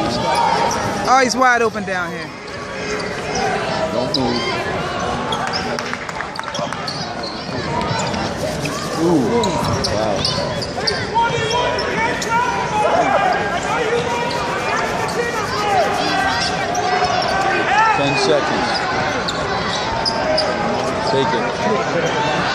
Oh, he's wide open down here. Don't move. Ooh. Wow. 10 seconds. Take it.